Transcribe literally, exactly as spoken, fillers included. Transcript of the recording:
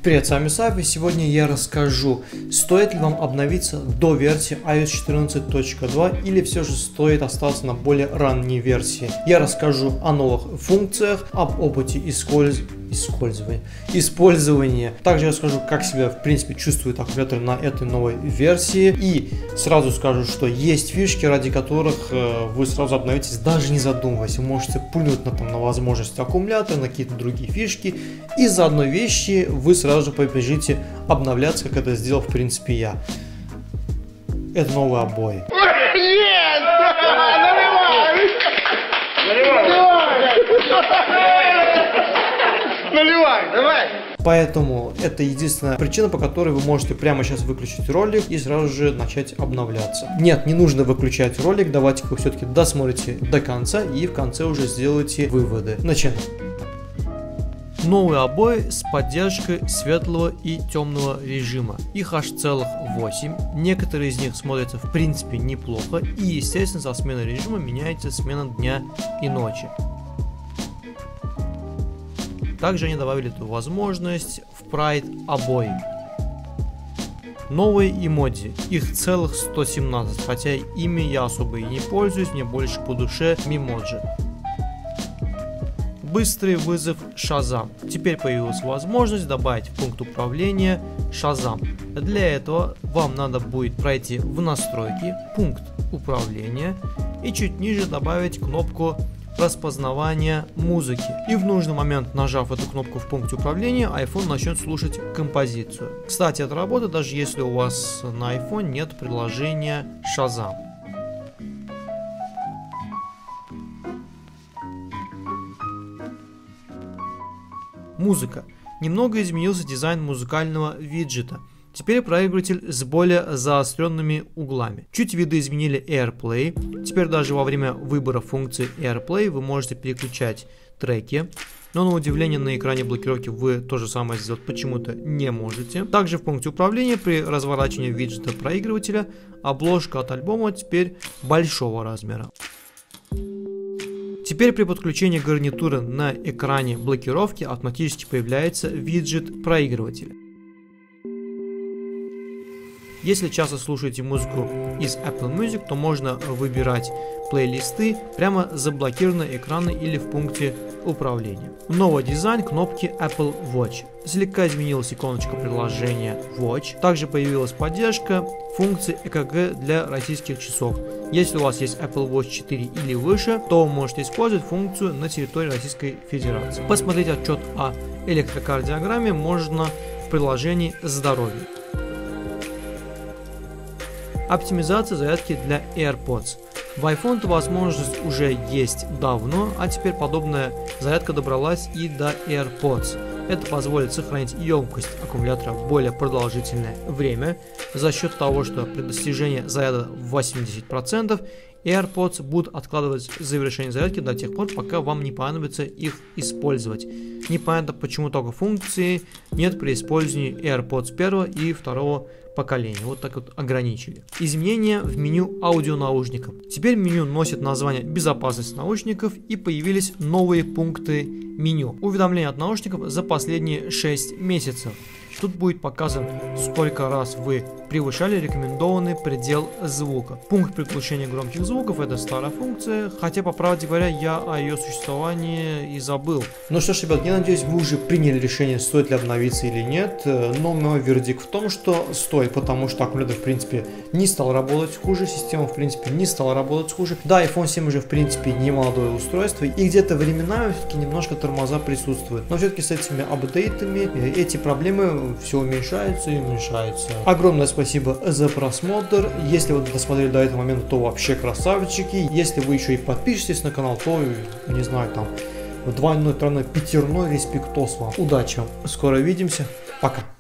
Привет, с вами Саф, и сегодня я расскажу, стоит ли вам обновиться до версии ай о эс четырнадцать точка два или все же стоит остаться на более ранней версии. Я расскажу о новых функциях, об опыте использ... использования. использования. Также я расскажу, как себя в принципе чувствует аккумулятор на этой новой версии. И сразу скажу, что есть фишки, ради которых э, вы сразу обновитесь, даже не задумываясь. Вы можете пульнуть на, там, на возможность аккумулятора, на какие-то другие фишки. И за одной вещи вы сразу же побежите обновляться, как это сделал в принципе я. Это новые обои. Нет! Наливай, давай! Поэтому это единственная причина, по которой вы можете прямо сейчас выключить ролик и сразу же начать обновляться. Нет, не нужно выключать ролик, давайте вы все-таки досмотрите до конца и в конце уже сделайте выводы. Начинаем. Новые обои с поддержкой светлого и темного режима. Их аж целых восемь. Некоторые из них смотрятся в принципе неплохо. И естественно со сменой режима меняется смена дня и ночи. Также они добавили эту возможность в Pride обои. Новые эмодзи. Их целых сто семнадцать. Хотя ими я особо и не пользуюсь. Мне больше по душе мемоджи. Быстрый вызов Shazam. Теперь появилась возможность добавить в пункт управления Shazam. Для этого вам надо будет пройти в настройки, пункт управления и чуть ниже добавить кнопку распознавания музыки. И в нужный момент, нажав эту кнопку в пункте управления, iPhone начнет слушать композицию. Кстати, это работает даже если у вас на iPhone нет приложения Shazam. Музыка. Немного изменился дизайн музыкального виджета. Теперь проигрыватель с более заостренными углами. Чуть видоизменили AirPlay. Теперь даже во время выбора функции AirPlay вы можете переключать треки. Но на удивление на экране блокировки вы то же самое сделать почему-то не можете. Также в пункте управления при разворачивании виджета проигрывателя обложка от альбома теперь большого размера. Теперь при подключении гарнитуры на экране блокировки автоматически появляется виджет проигрывателя. Если часто слушаете музыку из Apple Music, то можно выбирать плейлисты прямо с заблокированного экрана или в пункте управления. Новый дизайн кнопки Apple Watch. Слегка изменилась иконочка приложения Watch. Также появилась поддержка функции и ка гэ для российских часов. Если у вас есть Apple Watch четыре или выше, то вы можете использовать функцию на территории Российской Федерации. Посмотреть отчет о электрокардиограмме можно в приложении «Здоровье». Оптимизация зарядки для AirPods. В iPhone эта возможность уже есть давно, а теперь подобная зарядка добралась и до AirPods. Это позволит сохранить емкость аккумулятора более продолжительное время за счет того, что при достижении заряда в восемьдесят процентов AirPods будут откладывать завершение зарядки до тех пор, пока вам не понадобится их использовать. Непонятно, почему только функции нет при использовании AirPods первого и второго поколения. Вот так вот ограничили. Изменения в меню аудионаушников. Теперь меню носит название «Безопасность наушников» и появились новые пункты меню. Уведомления от наушников за последние шесть месяцев. Тут будет показан, сколько раз вы превышали рекомендованный предел звука. Пункт приглушения громких звуков — это старая функция, хотя, по правде говоря, я о ее существовании и забыл. Ну что ж, ребят, я надеюсь, вы уже приняли решение, стоит ли обновиться или нет, но мой вердикт в том, что стоит, потому что аккумулятор, в принципе, не стал работать хуже, система, в принципе, не стала работать хуже. Да, iPhone семь уже, в принципе, не молодое устройство, и где-то временами все-таки немножко тормоза присутствуют, но все-таки с этими апдейтами эти проблемы все уменьшается и уменьшается. Огромное спасибо за просмотр. Если вы досмотрели до этого момента, то вообще красавчики. Если вы еще и подпишетесь на канал, то, не знаю, там, двойной, тройной, пятерной респектос вам. Удачи вам. Скоро увидимся. Пока.